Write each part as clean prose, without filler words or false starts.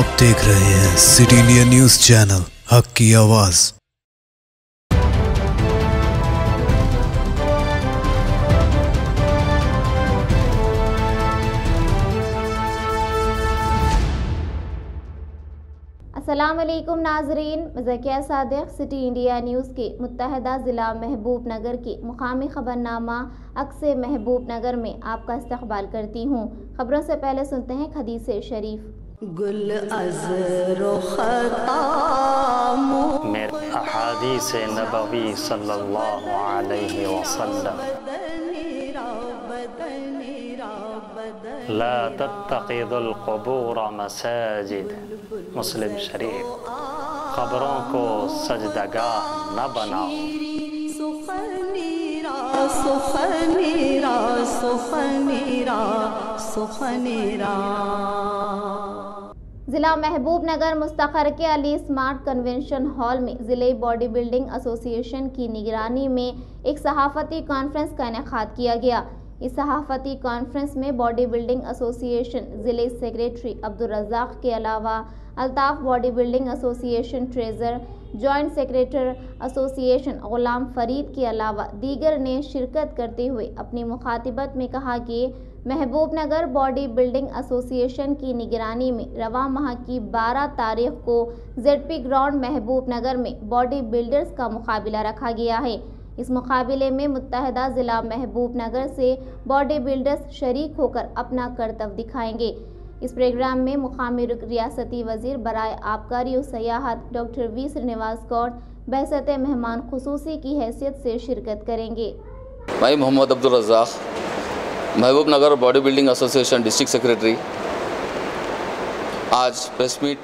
आप देख रहे हैं सिटी इंडिया न्यूज़ चैनल, हक की आवाज़। अस्सलाम वालेकुम नाजरीन, Zakiya Sadiq city India news के मुत्तहदा ज़िला महबूब नगर के मुकामी खबरनामा अक्से महबूब नगर में आपका इस्तकबाल करती हूँ। खबरों से पहले सुनते हैं हदीस शरीफ। गुल अज़रो मेरे अहादीस नबवी सल्लल्लाहु अलैहि वसल्लम, ला तत्तखिज़ुल क़ुबूर मसाजिद, मुस्लिम शरीफ। क़ब्रों को सजदगाह न बनाओ। ज़िला महबूब नगर मुस्तखर के अली स्मार्ट कन्वेंशन हॉल में ज़िले बॉडी बिल्डिंग एसोसिएशन की निगरानी में एक सहाफ़ती कॉन्फ्रेंस का इनेकाद किया गया। इस सहाफ़ती कॉन्फ्रेंस में बॉडी बिल्डिंग एसोसिएशन ज़िले सेक्रेटरी अब्दुल रज़ाक के अलावा Altaf body building association treasurer, joint secretary association Ghulam Farid के अलावा दीगर ने शिरकत करते हुए अपनी मुखातिबत में कहा कि महबूब नगर बॉडी बिल्डिंग एसोसिएशन की निगरानी में रवा माह की 12 तारीख को ZP ग्राउंड महबूब नगर में बॉडी बिल्डर्स का मुकाबला रखा गया है। इस मुकाबले में मुत्तहदा ज़िला महबूब नगर से बॉडी बिल्डर्स शरीक होकर अपना करतब दिखाएंगे। इस प्रोग्राम में मुकामी रियासती वज़ीर बराए आबकारी और सयाहत डॉक्टर V श्रीनिवास गौड़ बहसत मेहमान खुसूसी की हैसियत से शिरकत करेंगे। मैं Mohammad Abdul Razzaq, Mahbub Nagar body building association district secretary, आज प्रेस मीट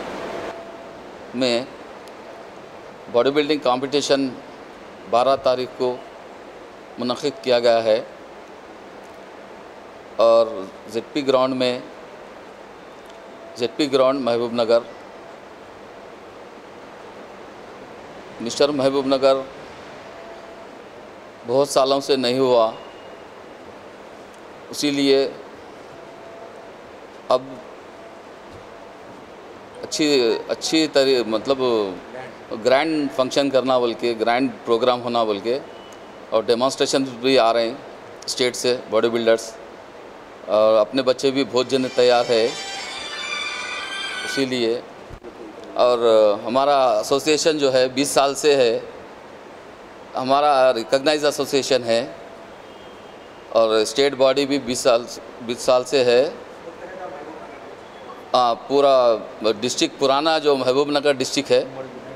में बॉडी बिल्डिंग कंपटीशन 12 तारीख को मुनक़िद किया गया है और ZP ग्राउंड महबूब नगर, मिस्टर महबूब नगर बहुत सालों से नहीं हुआ, इसीलिए अब अच्छी तरह मतलब ग्रैंड फंक्शन करना बोल के, ग्रैंड प्रोग्राम होना बोल के, और डेमोन्स्ट्रेशन भी आ रहे हैं स्टेट से बॉडी बिल्डर्स, और अपने बच्चे भी बहुत जने तैयार है इसीलिए। और हमारा एसोसिएशन जो है 20 साल से है, हमारा रिकॉग्नाइज एसोसिएशन है और स्टेट बॉडी भी 20 साल से है। पूरा डिस्ट्रिक्ट, पुराना जो महबूब नगर डिस्ट्रिक्ट है,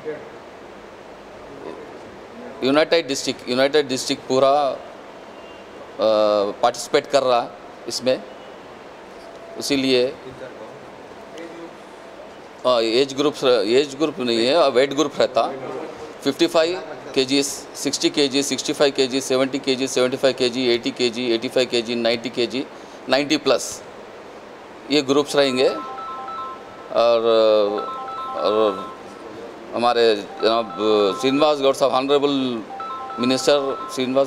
यूनाइटेड डिस्ट्रिक्ट पूरा पार्टिसिपेट कर रहा इसमें, इसीलिए एज ग्रुप नहीं है, वेट ग्रुप रहता 55 kg, 60 kg, 65 kg, 70 kg, 75 kg, 80 kg, 85 kg, 90 kg, 90 plus ये ग्रुप्स रहेंगे। और हमारे जनाब श्रीनिवास गौड़ साहब, ऑनरेबल मिनिस्टर श्रीनिवास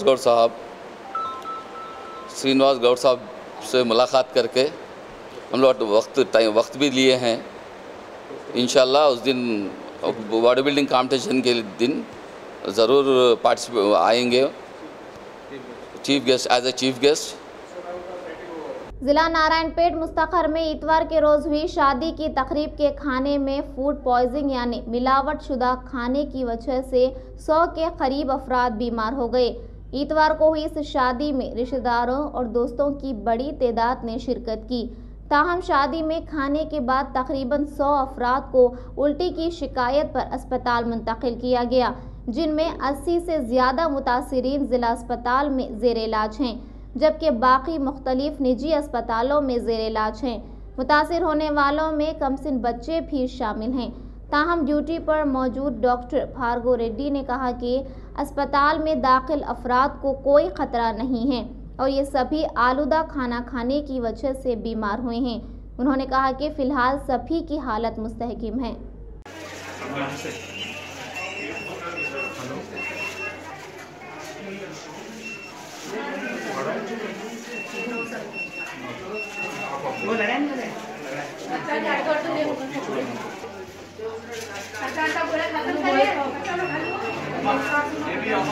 गौड़ साहब से मुलाकात करके हम लोग वक्त भी लिए हैं। इंशाल्लाह उस दिन बॉडी बिल्डिंग कॉम्पिटिशन के दिन ज़रूर आएंगे chief guest, as a chief guest. जिला नारायणपेट मुस्तखर में इतवार के रोज़ हुई शादी की तकरीब के खाने में फूड पॉइजनिंग यानी मिलावट शुदा खाने की वजह से 100 के करीब अफराद बीमार हो गए। इतवार को हुई इस शादी में रिश्तेदारों और दोस्तों की बड़ी तादाद ने शिरकत की। ताहम शादी में खाने के बाद तकरीबन 100 अफराद को उल्टी की शिकायत पर अस्पताल मुंतकिल किया गया, जिनमें 80 से ज़्यादा मुतासिरीन ज़िला अस्पताल में ज़ेर इलाज हैं, जबकि बाकी मुख्तलिफ निजी अस्पतालों में ज़ेर इलाज हैं। मुतासिर होने वालों में कमसिन बच्चे भी शामिल हैं। ताहम ड्यूटी पर मौजूद डॉक्टर भार्गव रेड्डी ने कहा कि अस्पताल में दाखिल अफराद को कोई ख़तरा नहीं है और ये सभी आलूदा खाना खाने की वजह से बीमार हुए हैं। उन्होंने कहा कि फ़िलहाल सभी की हालत मुस्तहकिम है।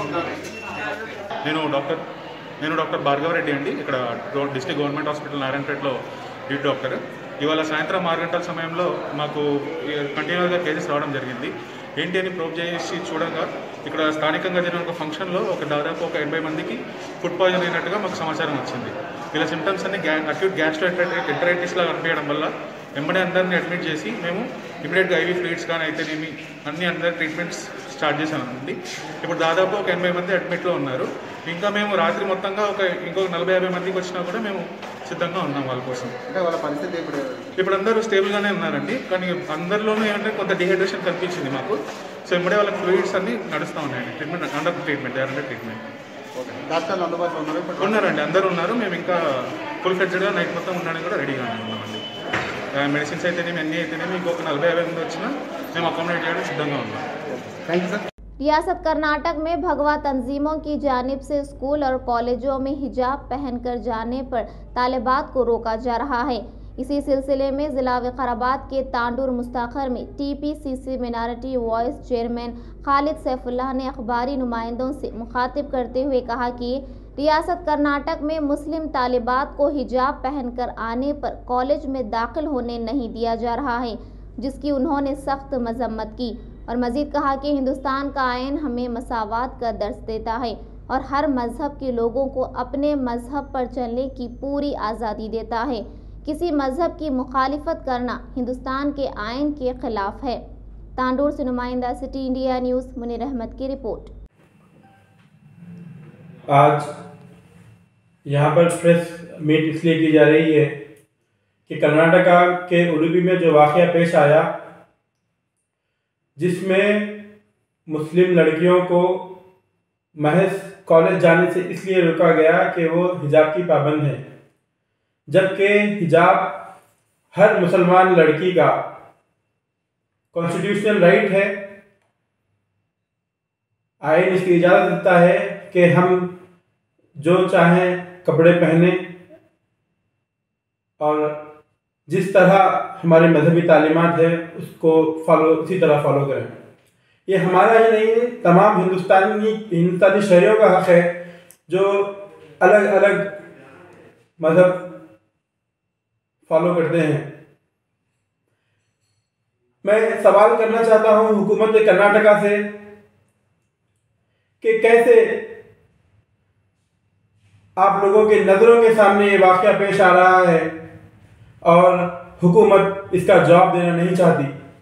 నేను డాక్టర్ భార్గవరెడ్డి అండి. ఇక్కడ డిస్ట్రిక్ట్ గవర్నమెంట్ హాస్పిటల్ నారాయణపేటలో లీడ్ డాక్టర్. ఇవాళ సాయంత్రం 6 గంటల సమయంలో మాకు కంటిన్యూగా కేసెస్ రావడం జరిగింది. ఏంటి అని ప్రోబ్ చేసి చూడగా ఇక్కడ స్థానికంగా జరిగిన ఒక ఫంక్షన్లో దాదాపు ఒక 80 మందికి ఫుడ్ పాయిజన్ అయినట్టుగా మాకు సమాచారం వచ్చింది. వీళ్ళ సిమ్టమ్స్ అన్ని అక్యూట్ గ్యాస్ట్రో ఎంటరైటిస్లా కనిపించడం వల్ల వెంబడే అందరినీ అడ్మిట్ చేసి మేము ఇమీడియట్గా ఐవీ ఫ్లూయిడ్స్ కానీ అయితేనేమి అందరి ట్రీట్మెంట్స్ స్టార్ట్ చేశామండి. ఇప్పుడు దాదాపు ఒక 80 మంది అడ్మిట్లో ఉన్నారు. ఇంకా మేము రాత్రి మొత్తంగా ఇంకొక 40-50 మందికి వచ్చినా కూడా మేము సిద్ధంగా ఉన్నాం వాళ్ళ కోసం. అంటే వాళ్ళ పరిస్థితి ఇప్పుడు అందరూ స్టేబుల్గానే ఉన్నారండి. కానీ అందరిలోనూ ఏంటంటే కొంత డిహైడ్రేషన్ కనిపించింది మాకు. సో వెంబడే వాళ్ళకి ఫ్లూయిడ్స్ అన్ని నడుస్తూ ఉన్నాయండి. Treatment under treatment. డాక్టర్లు అందుబాటులో ఉన్నారండి, అందరూ ఉన్నారు. మేము ఇంకా ఫుల్ ఫ్లెడ్జ్డ్గా నైట్ మొత్తం ఉండడానికి కూడా రెడీగా ఉన్నామండి. మెడిసిన్స్ అయితేనేమి అన్నీ అయితేనేమి ఇంకొక 40-50 మంది వచ్చినా మేము అకామిడేట్ చేయడానికి సిద్ధంగా ఉన్నాం. Thank you sir. रियासत कर्नाटक में भगवा तंजीमों की जानिब से स्कूल और कॉलेजों में हिजाब पहनकर जाने पर तालिबात को रोका जा रहा है। इसी सिलसिले में जिला विकाराबाद के तांडूर मुस्ताखर में TPCC minority voice chairman Khalid Saifullah ने अखबारी नुमाइंदों से मुखातिब करते हुए कहा कि रियासत कर्नाटक में मुस्लिम तालिबात को हिजाब पहनकर आने पर कॉलेज में दाखिल होने नहीं दिया जा रहा है, जिसकी उन्होंने सख्त मजम्मत की और मजीद कहा कि हिंदुस्तान का आइन हमें मसावात का दर्स देता है और हर मजहब के लोगों को अपने मजहब पर चलने की पूरी आज़ादी देता है। किसी मजहब की मुखालिफत करना हिंदुस्तान के आइन के खिलाफ है। तांडूर से नुमाइंदा city India news Munir Ahmed की रिपोर्ट। आज यहाँ पर प्रेस मीट इसलिए की जा रही है कि कर्नाटका के उडुपी में जो वाक़या पेश आया, जिसमें मुस्लिम लड़कियों को महज कॉलेज जाने से इसलिए रोका गया कि वो हिजाब की पाबंद हैं, जबकि हिजाब हर मुसलमान लड़की का कॉन्स्टिट्यूशनल राइट है। आइन इसकी इजाज़त देता है कि हम जो चाहें कपड़े पहने और जिस तरह हमारे मजहबी तालीमात है उसको उसी तरह फॉलो करें। ये हमारा ही नहीं है, तमाम हिंदुस्तानी शहरियों का हक़ है जो अलग अलग मज़हब फॉलो करते हैं। मैं सवाल करना चाहता हूँ हुकूमत कर्नाटका से कि कैसे आप लोगों के नज़रों के सामने ये वाक़या पेश आ रहा है और हुकूमत इसका जवाब देना नहीं चाहती।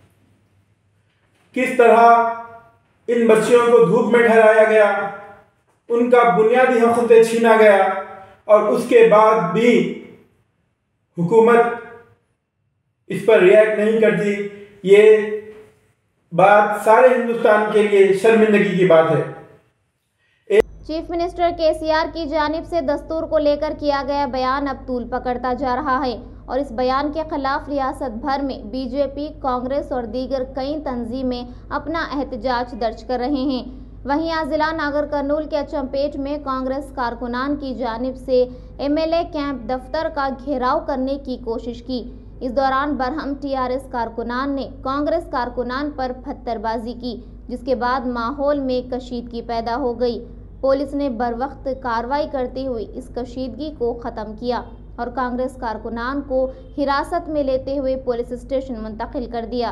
किस तरह इन बच्चियों को धूप में ठहराया गया, उनका बुनियादी हक़ से छीना गया और उसके बाद भी हुकूमत इस पर रिएक्ट नहीं करती। ये बात सारे हिंदुस्तान के लिए शर्मिंदगी की बात है। चीफ मिनिस्टर केसीआर की जानिब से दस्तूर को लेकर किया गया बयान अब तूल पकड़ता जा रहा है और इस बयान के खिलाफ रियासत भर में बीजेपी, कांग्रेस और दीगर कई तंजीमें अपना एहतजाज दर्ज कर रहे हैं। वहीं आज जिला नागर कर्नूल के अचमपेट में कांग्रेस कारकुनान की जानिब से MLA कैंप दफ्तर का घेराव करने की कोशिश की। इस दौरान बरहम TRS कारकुनान ने कांग्रेस कारकुनान पर पत्थरबाजी की, जिसके बाद माहौल में कशीदगी पैदा हो गई। पुलिस ने बरवक्त कार्रवाई करते हुए इस कशीदगी को ख़त्म किया और कांग्रेस कारकुनान को हिरासत में लेते हुए पुलिस स्टेशन मुंतकिल कर दिया।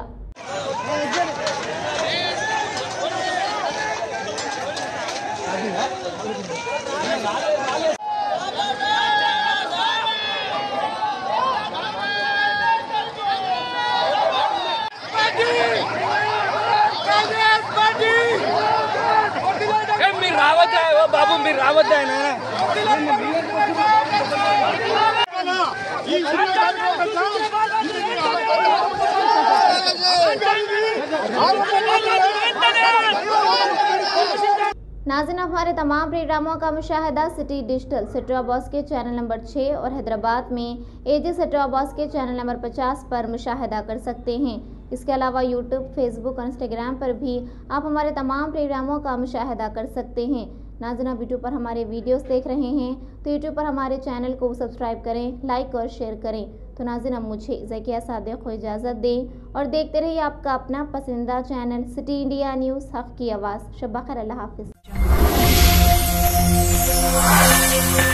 बाबू మీరు రావద్దు ఆయన नाज़रीन, हमारे तमाम प्रोग्रामों का मुशाहिदा सिटी डिजिटल सेटॉप बॉक्स के चैनल नंबर 6 और हैदराबाद में AG सेटॉप बॉक्स के चैनल नंबर 50 पर मुशाहिदा कर सकते हैं। इसके अलावा यूट्यूब, फेसबुक और इंस्टाग्राम पर भी आप हमारे तमाम प्रोग्रामों का मुशाहिदा कर सकते हैं। नाज़रीन, आप यूट्यूब पर हमारे वीडियोस देख रहे हैं तो यूट्यूब पर हमारे चैनल को सब्सक्राइब करें, लाइक और शेयर करें। तो नाज़रीन, अब मुझे ज़किया सादिक को इजाज़त दें और देखते रहिए आपका अपना पसंदीदा चैनल सिटी इंडिया न्यूज़, हक़ की आवाज़। शब बख़ैर, अल्लाह हाफ़िज़। है।